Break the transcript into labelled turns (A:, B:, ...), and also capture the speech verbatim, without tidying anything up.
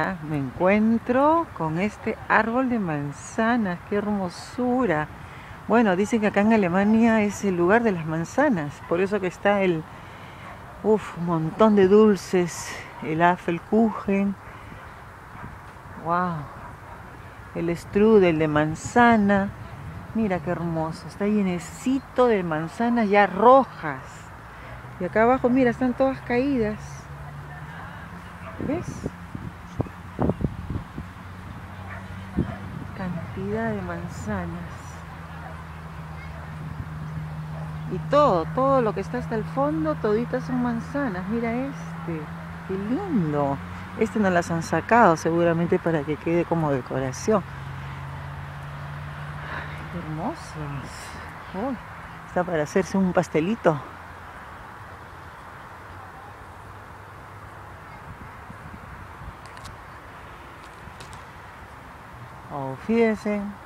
A: acá me encuentro con este árbol de manzanas. ¡Qué hermosura! Bueno, dicen que acá en Alemania es el lugar de las manzanas, por eso que está el, uf, un montón de dulces, el Apfelkuchen, wow, el strudel de manzana. Mira qué hermoso, está llenecito de manzanas ya rojas. Y acá abajo, mira, están todas caídas. ¿Ves? Cantidad de manzanas. Y todo, todo lo que está hasta el fondo, toditas son manzanas. Mira este, qué lindo. Este no las han sacado seguramente para que quede como decoración. Qué hermosos. Uy, está para hacerse un pastelito. Oh, fíjense.